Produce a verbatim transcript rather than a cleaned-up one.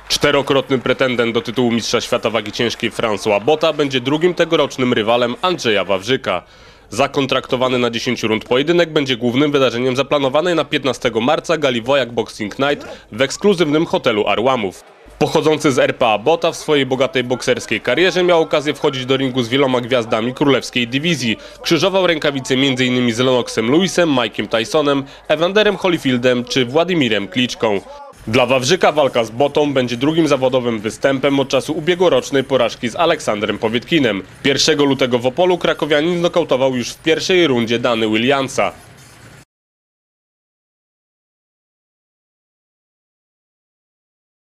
Czterokrotny pretendent do tytułu mistrza świata wagi ciężkiej François Botha będzie drugim tegorocznym rywalem Andrzeja Wawrzyka. Zakontraktowany na dziesięć rund pojedynek będzie głównym wydarzeniem zaplanowanej na piętnastego marca gali Wojak Boxing Night w ekskluzywnym hotelu Arłamów. Pochodzący z R P A Botha w swojej bogatej bokserskiej karierze miał okazję wchodzić do ringu z wieloma gwiazdami królewskiej dywizji. Krzyżował rękawice między innymi z Lennoxem Lewisem, Mike'iem Tysonem, Evanderem Holyfieldem czy Władimirem Kliczką. Dla Wawrzyka walka z Bothą będzie drugim zawodowym występem od czasu ubiegłorocznej porażki z Aleksandrem Powietkinem. pierwszego lutego w Opolu krakowianin znokautował już w pierwszej rundzie Danny Williamsa.